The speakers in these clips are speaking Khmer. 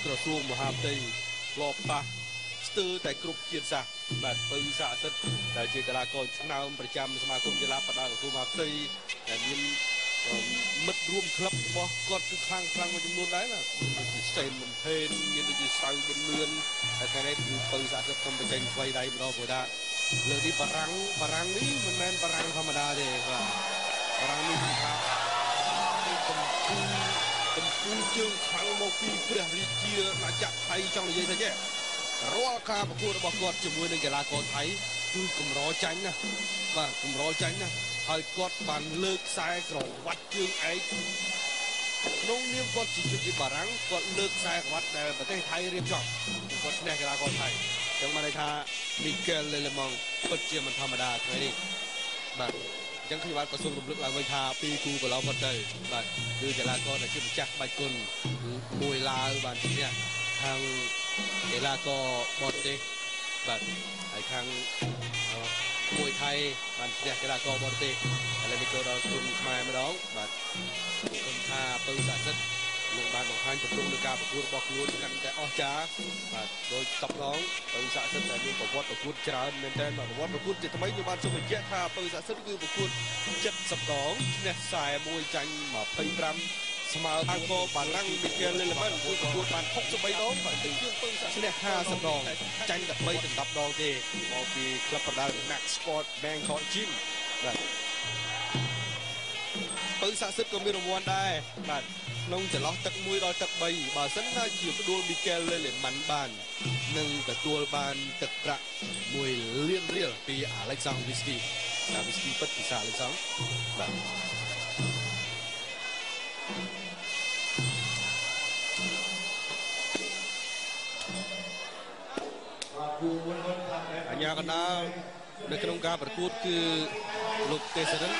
ក្រសួងមហាផ្ទៃលបប៉ះស្ទើរតែគ្រប់ជាតិសាសន៍បាទពៅសាសិទ្ធដែលជាកីឡាករឆ្នើមប្រចាំសមាគមកីឡាប្រដាល់ក្រសួងមហាផ្ទៃដែលមានមិត្តរួមក្លឹបរបស់គាត់គឺខ្លាំងមួយចំនួនដែរបាទដូចជាសេនបំភេនមានដូចជាសៅប៊ុនលឿនតែថ្ងៃនេះគឺពៅសាសិទ្ធកំបញ្ចេញស្វ័យដៃម្ដងព្រោះថាលើនេះបារាំងនេះមិនមែនបារាំងធម្មតាទេបាទបារាំងនេះគឺថាកំពូលជើងខ្លាំងមកពីព្រះរាជាណាចក្រថៃចង់និយាយថាចេះរាល់ការប្រកួតរបស់គាត់ជាមួយនឹងកីឡាករថៃគឺកម្រចាញ់ណាបាទកម្រចាញ់ណាហើយគាត់បានលើកខ្សែក្រវ៉ាត់ជើងឯកក្នុងនាមគាត់ជាជនជាតិបារាំងគាត់លើកខ្សែក្រវ៉ាត់ដែលប្រទេសថៃរៀបចំគាត់ឈ្នះកីឡាករថៃចឹងបានន័យថាមីកែលលេម៉ង់ពិតជាមិនធម្មតាថ្ងៃនេះបាទអញ្ចឹងខ្ញុំបាទក៏សូមរំលឹកឡើងវិញថាពីគូកន្លងផុតទៅបាទគឺកីឡាករដែលជាម្ចាស់ក្បាច់គុណមួយឡាវបានឈ្នះខាងកីឡាករបរទេសបាទហើយខាងមួយថៃបានឈ្នះកីឡាករបរទេសឥឡូវនេះចូលដល់គុណខ្មែរម្ដងបាទគុណថាពៅសាសិទ្ធនឹងបានបង្ហាញទម្រង់នៃការប្រកួតរបស់ខ្លួនកាន់តែអស្ចារ្យបាទដោយសពឡងពៅសាសិទ្ធតែមានប្រវត្តិប្រកួតច្រើនមែនទែនបាទប្រវត្តិប្រកួតជាថ្មីខ្ញុំបានសូមបញ្ជាក់ថាពៅសាសិទ្ធគឺប្រកួត70ដងឈ្នះ41ចាញ់25ស្មើខាងកបាឡាំងមីកែលលេម៉ាន់គឺប្រកួតបាន63ដងបាទជាងពៅសាឈ្នះ50ដងចាញ់តែ3ទៅ10ដងទេមកពីក្លឹបប្រដាល់ Max Sport Bangkok Gym បាទពៅសាសិទ្ធក៏មានរង្វាន់ដែរបាទក្នុងចន្លោះទឹក1ដល់ទឹក3បើសិនណាជាផ្ដួលមីកែលលេម៉ាន់បាននឹងទទួលបានទឹកប្រាក់1លានរៀលពីអាឡិចសាំងវីស្គីវីស្គីពិតពីសាអាឡិចសាំងបាទអញ្ញាកណ្ដាលនៅក្នុងការប្រកួតគឺលោកទេសរិន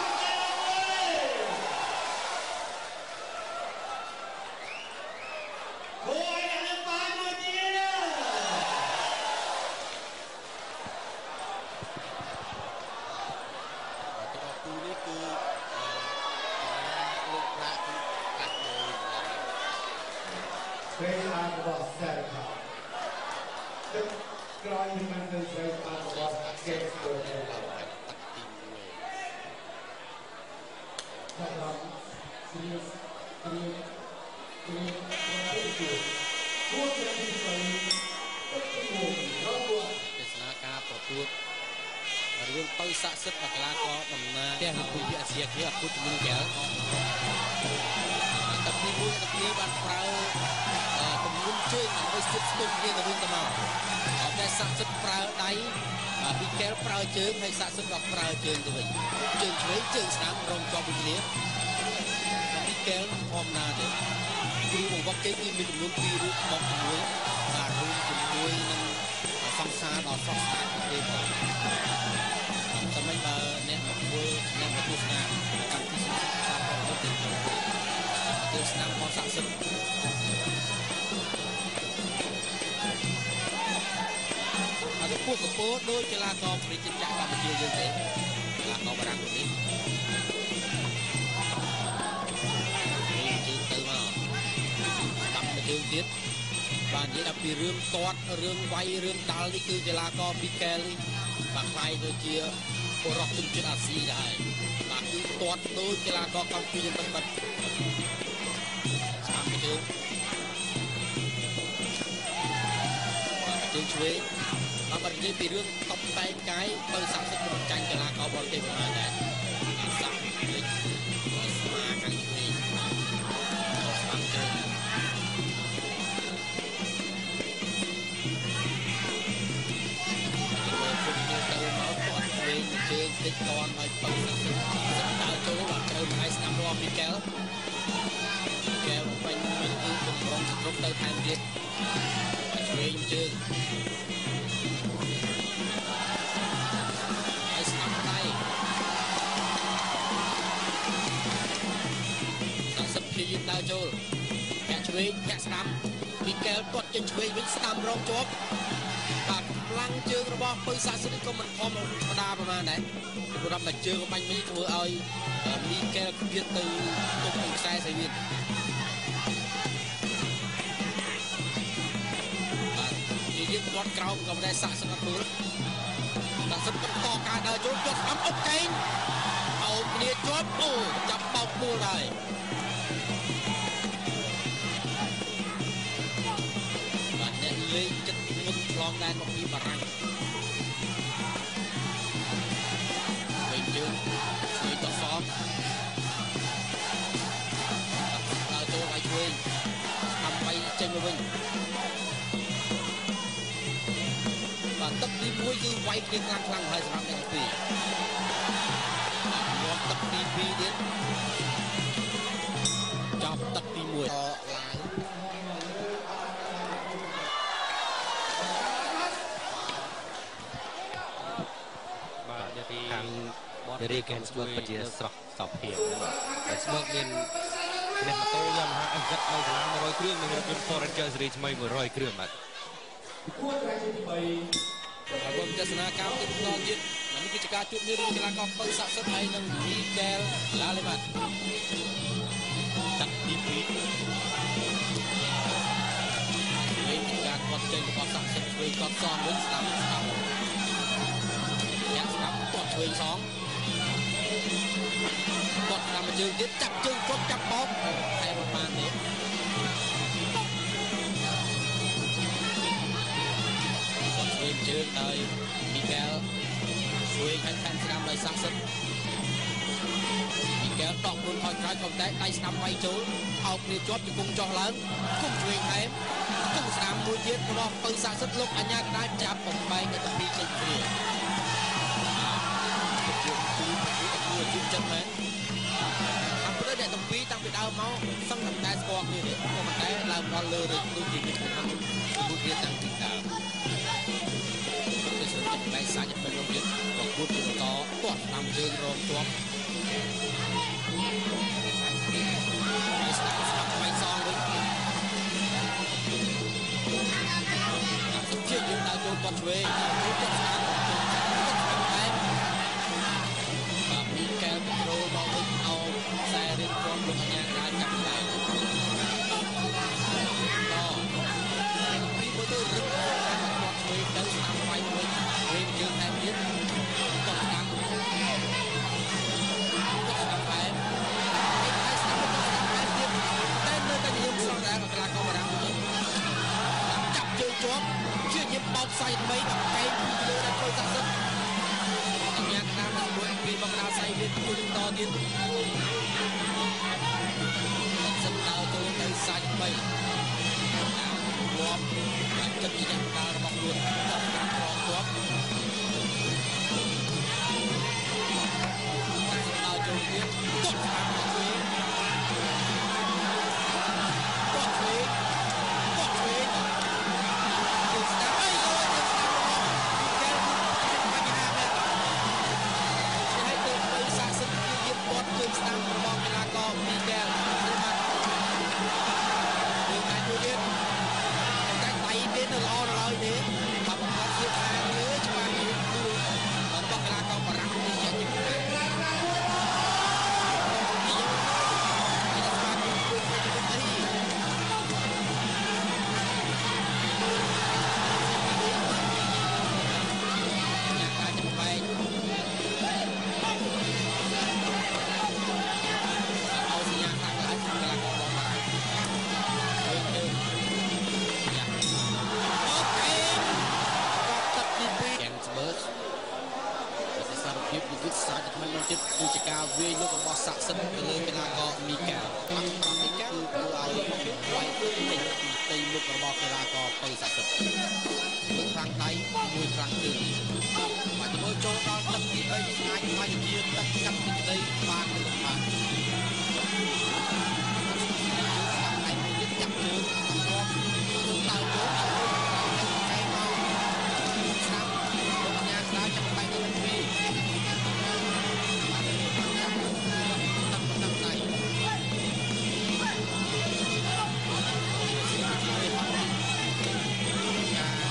រឿងពៅសាសិទ្ធកីឡាករដំណើរផ្ទះពីអាស៊ីគ្នាអពុជមីកែលតែពីមួយតែពីបានប្រើគំនុំជើងដើម្បីស្ទាបស្ទង់គ្នាទៅវិញទៅមកតែសាសិទ្ធប្រើដៃពីកែលប្រើជើងហើយសាសិទ្ធក៏ប្រើជើងទៅវិញជើងឆ្វេងជើងស្ដាំរងជាប់ពីគ្នាពីកែលធម្មតាទេគ្រូបង្វឹកគេគឺមានចំនួន2រូបមកជាមួយរួមជាមួយនឹងសង្សារដល់ស្រស់ស្អាតទេបងតែមិនបើអ្នកធ្វើអ្នកទស្សនាកម្មវិធីសិក្សារបស់ទៅស្នាមមកសាក់សិទ្ធអត់ពួកកពោដោយកីឡាករប្រជាជាតិកម្ពុជាយើងទេកីឡាករបារាំងនេះជើងទៅមកតាមទៅជើងទៀតបាននិយាយដល់ពីរឿងទាត់រឿងវាយរឿងដាល់នេះគឺកីឡាករពីកែលនេះបាក់ខ្លាយទៅជាបុរសជនជាតិអាស៊ីដែរបាទគឺទាត់ដោយកីឡាករកម្ពុជាយើងពិតស្មារតីជើងឆ្វេងបាទនិយាយពីរឿងតបតែងកាយទៅសាក់សិទ្ធិចាញ់កីឡាករបរទេសប្រហែលដែរសាក់លេខស្មាខាងឆ្វេងស្មាជើងជើងតិចតន់ឲ្យបើដើរចូលបាទត្រូវឲ្យស្ដាំរំមីកែលពេញមិនគឺកំរងសត្រុកទៅថែមទៀតឆ្វេងជើងឲ្យស្ដាំដៃដល់សិទ្ធិដើរចូលកាក់ឆ្វេងកាក់ស្ដាំមីកែលគាត់ចេញឆ្វេងវិញស្ដាំរងជាប់បាទកម្លាំងជើងរបស់ពៅសាសិទ្ធិក៏មិនធម្មតាប្រហែលដែរព្រោះតែជើងបាញ់មិញធ្វើឲ្យមីកែលគៀតទៅទុកក្នុងខ្សែសៃវៀនយើងគាត់ក្រោមក៏មិនដែលសាក់សឹកអត់ទួលដាក់សិនបន្តការដើរចូលយកស្ដាំអុកកេងអោបគ្នាជាប់អូចាប់បោកមូលដែរបាទអ្នកលេងចិត្តមុនឆ្លងដែនមកពីបារាំងវិញជើងជួយតសំដើរចូលឲ្យជួយដើម្បីចេញមកវិញបាទទឹកទី1គឺវាយគ្នាខ្លាំងហើយសម្រាប់អ្នកទី2មកទឹកទី2ទៀតចាប់ទឹកទី1តឡើងបាទនាទីខាងបតរីកែនស្មើពិតជាស្រស់សោកភាពតែស្មើមានអ្នកម៉ូតូយ៉ាម៉ាហា MZ នៅសាលា100គ្រឿងនិងរថយន្ត Ford Ranger ស៊េរីថ្មី100គ្រឿងបាទអរគុណទស្សនាកម្មទីបន្តទៀតនេះគឺជាការជួបគ្នារវាងកីឡាករពៅស័ក្តិសិទ្ធហើយនិងមីកែលឡាលេម៉ាត់ទឹកទី2វិញការគាត់ចេញរបស់ស័ក្តិសិទ្ធជួយគាត់សងវិញស្ដាប់យ៉ាងស្ដាប់គាត់ជួយសងគាត់តាមជើងទៀតចាប់ជើងគាត់ចាប់បោកតែមិនបានទេវិញជើងដោយមីកែលជួយខាងខាងស្ដាំដោយស័ក្តិសិទ្ធមីកែលតក់ខ្លួនថយក្រោយក៏តែដៃស្ដាំវាយចូលអោបគ្នាជាប់ជង្គង់ចុះឡើងគុំជួយថែមគុំស្ដាំមួយទៀតរបស់ពៅស័ក្តិសិទ្ធលោកអញ្ញាកដាចាប់បំបែកទៅពីចេញគ្នាជួបចិត្តមែនអពុទ្ធអ្នកទាំងពីរតាំងពីដើមមកសឹងតែស្គាល់គ្នាទេក៏ប៉ុន្តែឡើងដល់លើឬដូចជាមានក្នុងគូទៀតតាំងពីដើមតែសាច់មិនរំលឹកក៏គួរទៅបន្តទាត់តាមជើងរងជាប់ហើយស្ដាប់បាយសងវិញសុខជាតិយើងដើរចូលគាត់ឆ្វេងគាត់ស្ដាប់បាទមីកែលkontrolមកវិញអោបខ្សែរៀងជាប់លោកអញ្ញាការចាប់ដៃតពីមើលទៅរឹកគាត់ឆ្វេងទៅស្ដាប់បាយវិញវិញជើងថែមទៀតគាត់ស្ដាប់គាត់ស្ដាប់ថែមហើយស្ដាប់ថែមទៀតតែនៅតែនិយមស្រស់ដែរកីឡាករបារាំងចាប់ជើងជាប់ជាញឹមបោកខ្សែ3ដល់កែងពីលើដល់ធ្វើស័ក្តិសិទ្ធអញ្ញាកណ្ដាលមួយពីបកដាល់ខ្សែវាជួយតទៀតសិនដើរចូលទៅសាច់3រាប់ចិត្តជាកណ្ដាលរបស់ខ្លួនគាត់ស្ដាប់ក្រងជាប់ដើរចូលទៀតគាត់ស្ដាប់គាត់ឆ្វេងគាត់ឆ្វេងគាត់ឆ្វេងយើងស្ដាប់អីយើងស្ដាប់កែបញ្ហាមែនហើយទៅទៅសាសិទ្ធជាទៀតគាត់ជើងស្ដាំរបស់កីឡាករមីកែលយើងអាចជួយទៀតតែដៃទៀតនៅល្អឡើយទេបើបង្កប់ទៀតខាងលើច្បាស់នេះគឺរបស់កីឡាករបារាំងនេះជាជំនាញចិត្តគឺជាការវាយយករបស់ស័ក្តិសិទ្ធិទៅលើកីឡាករមីកែលមីកែលគឺធ្វើឲ្យវាយពេញពីផ្ទៃមុខរបស់កីឡាករពៅស័ក្តិសិទ្ធិមួយខ្លាំងដៃមួយខ្លាំងជើងមកជាមួយចូលដល់ទឹកទី3នេះអាចខ្លាយជាទឹកកាត់ពីដីបានឬមិនបានហើយមួយទៀតចាប់ជើងគាត់ដើរចូលតែមកស្ដាប់លោកអញ្ញាស្ដាប់ចាប់បែកទៅពីក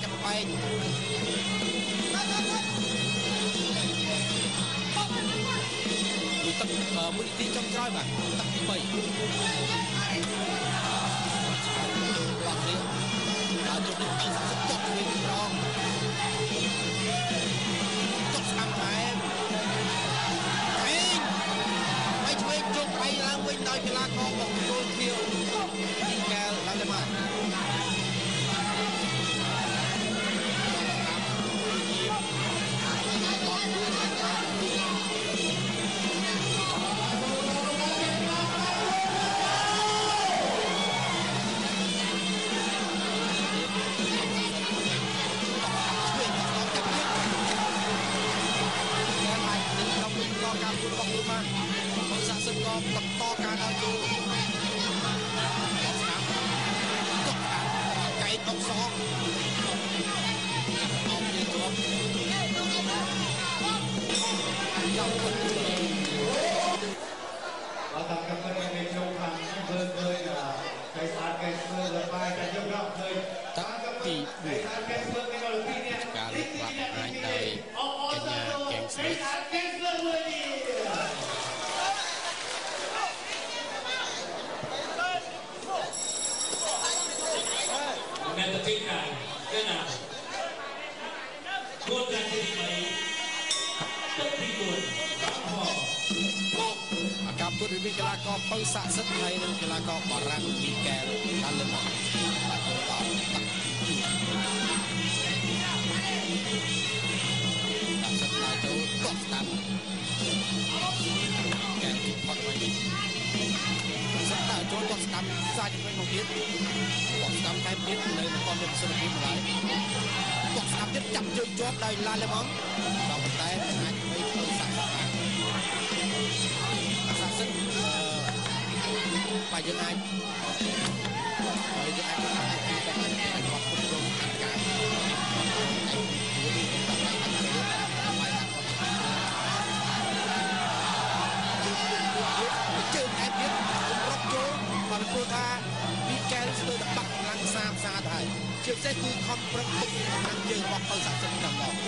ចាប់បែកមួយទីចុងក្រោយបាទទឹកទី3បាក់នេះដល់ជុំនេះទៅសាក់ចុកវិញត្រង់ចុកស្ដាំថែមហើយឆ្វេងជុកbayឡើងវិញដោយកីឡាកររបស់គោលខៀវទីកែលឡើងទៅមកបន្តការដល់ចូលស្ដាប់ចុកស្ដាប់កែកអុកសងអោបនេះជាប់យកវិញបើតាមកំណត់នៃក្នុងខាងធ្វើឃើញកៃសាទកែធ្វើដល់បាយតែយើងរកឃើញតាទី4ការលើកបាក់អាចដោយកញ្ញាកែងស្រី Nên là trên này cái nào buôn ra trên mấy tất đi buồn bám hò ការពុតវិកីឡាករពៅសាក់សិទ្ធហើយនិងកីឡាករបារាំងមីកែលដាល់លេម៉ង់បាទទៅដល់ដាក់សិទ្ធហើយទៅទាត់ស្ដាំកែលទីផុតវិញសិទ្ធហើយចូលទាត់ស្ដាំសាច់វិញមកទៀតទាត់ស្ដាំថែមទៀតនៅមិនទាន់មានប្រសិទ្ធភាពឡើយទាត់ស្ដាំទៀតចាប់ជើងជាប់ដោយឡាលេម៉ង់ដល់ប៉ុន្តែអាចធ្វើពៅសាក់សិទ្ធបានសិទ្ធបើយើងអាចហើយយើងអាចធ្វើតែគាត់គ្រប់គ្រងការជើងឯទៀតរកចូលបើព្រោះថាមីកែលស្ទើរតែបាក់កម្លាំងសាទៅហើយជាពិសេសគឺខំប្រឹងទុកកម្លាំងជើងរបស់បើសាក់សិទ្ធតាមដល់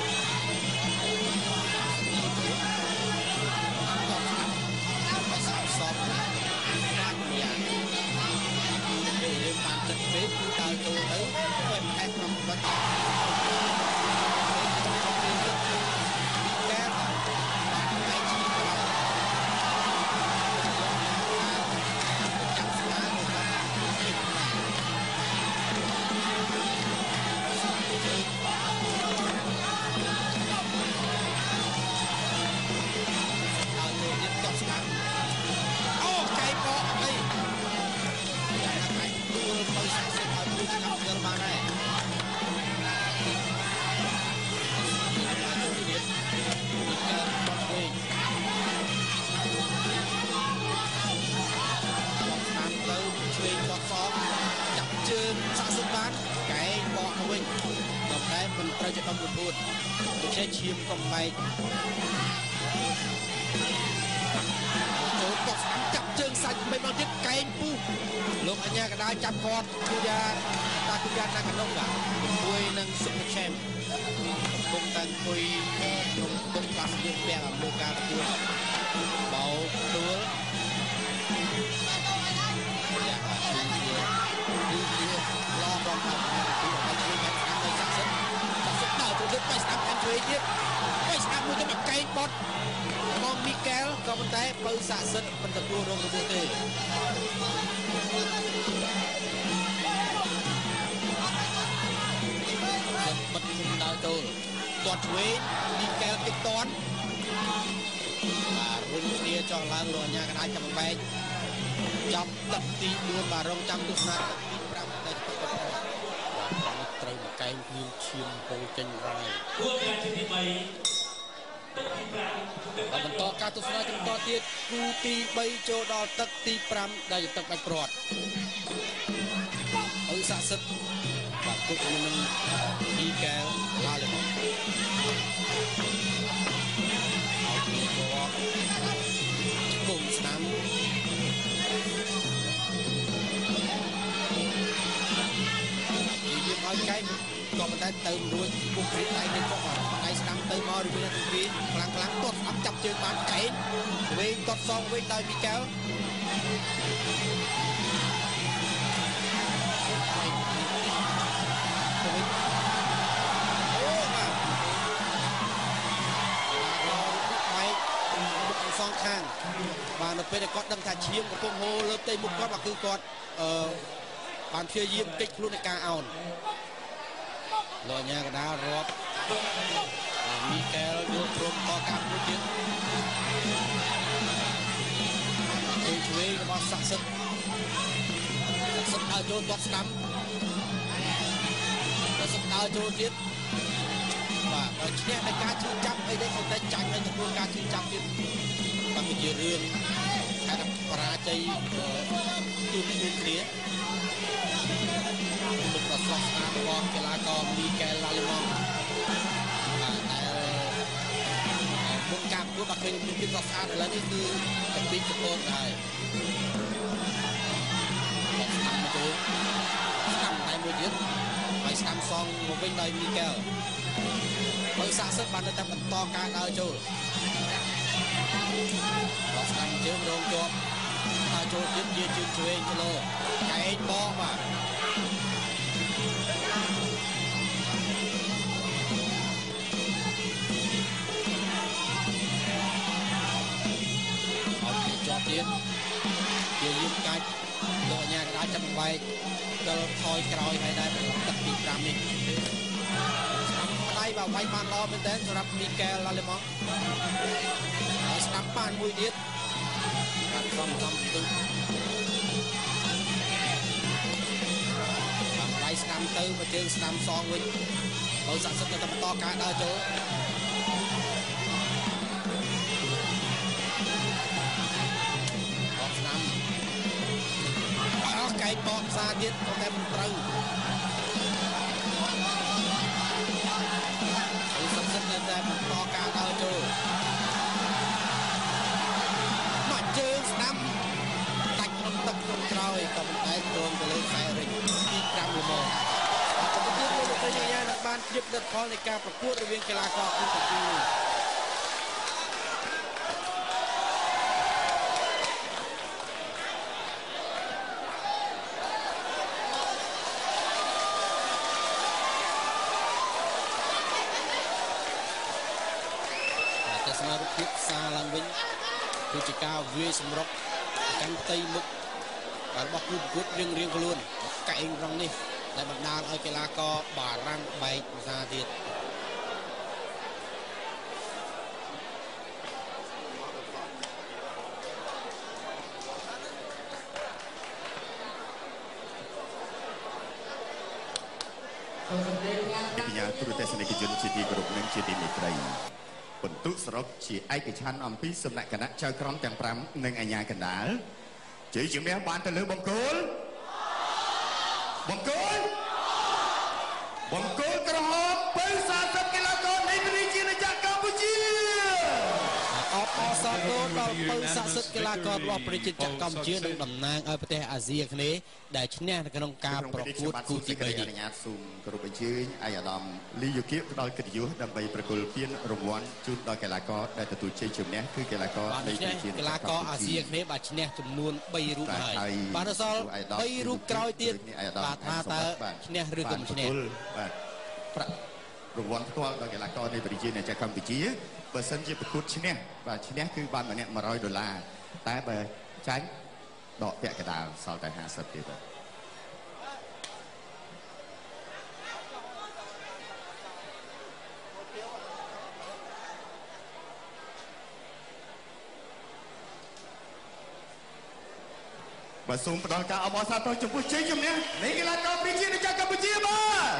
សពបានយ៉ាងពេលយើងបានទឹកពេកគឺតើចូលទៅមិនខែក្នុងបាត់ត្រូវជាដំណួនដូច្នេះឈាមកំបែកចូលកត់ចាប់ជើងសាច់មិនមកទៀតកែងពុះលោកអញ្ញាកដាចាប់គាត់គឺថាតាគឺយ៉ាងណាកណ្ដុងបាទជាមួយនឹងសុខឆេមកំពុងតែអង្គុយក្នុងតុបាសយើងពាក់អំលើការទទួលបោទួលយ៉ាងបាទគឺឡងរំខានទីឲ្យជួយខាងខាងនៅសាក់សិនដល់ទៅទឹកបៃស្ដាប់ខាងឆ្វេងទៀតបៃស្ដាប់មួយទៅមកកែងបត់មកមីកែលក៏ប៉ុន្តែបើសាក់សិនមិនទទួលរងរបួសទេបិទគុំដល់ចូលទាត់ឆ្វេងមីកែលតិចតាន់បាទរុញគ្នាចោះឡើងរកញ្ញាកដាចាប់បែកចាប់ទឹកទី4បាទរងចាំទស្សនាទឹកទី5ដែលត្រូវកែងគ្មានឈាមពោចេញហើយគួរការជាទី3ទឹកទី5 បន្តការទស្សនាបន្តទៀតគូទី3ចូលដល់ទឹកទី5ដែលជាទឹកបាច់ព្រាត់អ៊ឺសាក់សិទ្ធបាទគុកជាមួយនឹងមីកែលឡាលេម៉ង់អត់មានគាត់គុំស្ដាំយើងឲ្យកែងក៏ទៅរួចពុកព្រីដៃនេះក៏ដៃស្ដាំទៅមករវាងទី2ខ្លាំងខ្លាំងទាត់ស្ដាំចាប់ជើងបានកែងវែងទាត់សងវិញដោយមីកែលសងខាងបាទនៅពេលដែលគាត់ដឹងថាឈាមកំពុងហូរលើផ្ទៃមុខគាត់បាទគឺគាត់បានព្យាយាមកិច្ចខ្លួននៃការអោនលោកអាញាកដារាប់មីកែលយកព្រមតកាប់មួយទៀតជួយជួយរបស់ស័ក្តិសិទ្ធដើរចូលគាត់ស្ដាំគាត់ស្ដាំដើរចូលទៀតបាទបើឈ្នះในការឈឺចាប់អីនេះគាត់តែចាញ់នៅចំនួនការឈឺចាប់ទៀតតែជារឿងថាបរាជ័យទូគ្នាលោកប្រសាសនារបស់កីឡាករមីកែលឡាលីម៉ង់តែមុនការប្រកួតបាក់ឃើញមានភាពស្អាតឥឡូវនេះគឺតែពីកពតដែរស្ដាំទៅស្ដាំតែមួយទៀតហើយស្ដាំសងមកវិញដោយមីកែលបើស័ក្តិសិទ្ធបានតែបន្តការដើរចូលដល់ស្ដាំជើងរងជាប់ហើយចូលទៀតជាជើងឆ្វេងទៅលើកែងបោះបាទជាប់ទៀតជាយឹមកាច់លោកអាញាកដាចាប់បែកដល់ថយក្រោយហើយដែរទឹកទី5នេះស្ដាំដៃបាទវាយបានល្អមែនតើសម្រាប់មីកែលឡាលីម៉ង់ហើយស្ដាំបានមួយទៀតបានខំទឹកបានដៃស្ដាំទៅមកជើងស្ដាំសងវិញបើស័ក្តិសិទ្ធទៅបន្តការដើរចូលកែងបោះផ្សារទៀតក៏តែមិនត្រូវហើយសឹកសិនតែបន្តការដើរចូលមកជើងស្ដាំដាច់ក្នុងទឹកក្នុងក្រោយក៏មិនតែទ្រង់ទៅលើខ្សែរិចទី5ល្មមអត់ទៅទៀតលោកប្រញ្ញានឹងបានជិបលទ្ធផលនៃការប្រកួតរវាងកីឡាករពីប្រទេសស្មារតីសារឡើងវិញគឺជាការវាយសម្រុកកាន់ផ្ទៃមុខរបស់គូប្រកួតរៀងខ្លួនកែងរងនេះដែលបណ្ដាលឲ្យកីឡាករបារាំងបែកភាសាទៀតវិញ្ញាទូរទស្សនិកជនជាទីគោរពនិងជាទីមេត្រីបន្ទុកសរុបជាឯកច្ឆ័ន្ទអំពីសំណាក់គណៈចៅក្រមទាំង5និងអាជ្ញាកណ្ដាលជ័យជំនះបានទៅលើបង្គោលក្រហមបើសាសិទ្ធកីឡាករនៃប្រទេសជាតិកម្ពុជាអបអរសាទរដល់ពៅស័ក្តិសិទ្ធិកីឡាកររបស់ប្រជាជាតិកម្ពុជានិងតំណាងឲ្យប្រទេសអាស៊ីអាគ្នេយ៍ដែលឈ្នះនៅក្នុងការប្រកួតគូទី3នេះអនុញ្ញាតសូមគោរពអញ្ជើញឯកឧត្តមលីយូគៀផ្ដល់កិត្តិយសដើម្បីប្រគល់ពានរង្វាន់ជូនដល់កីឡាករដែលទទួលជ័យជំនះគឺកីឡាករនៃប្រទេសជាតិកីឡាករអាស៊ីអាគ្នេយ៍បានឈ្នះចំនួន3រូបហើយបានអសល់3រូបក្រោយទៀតបាទថាតើឈ្នះឬក៏មិនឈ្នះបាទប្រាក់រង្វាន់ផ្ទាល់ដល់កីឡាករនៃប្រជាជាតិកម្ពុជាបើសិនជាប្រកួតឈ្នះបាទឈ្នះគឺបានម្នាក់$100តែបើចាញ់ដកពាក់កណ្ដាលសល់តែ50ទៀតបាទសូមផ្ដល់ការអបអរសាទរចំពោះជ័យជំនះនៃកីឡាករប្រជាជាតិកម្ពុជាបាទ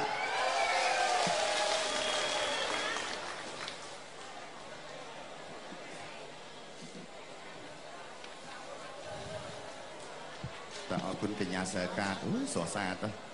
អរគុណកញ្ញាសើកាតអូយស្រស់ស្អាត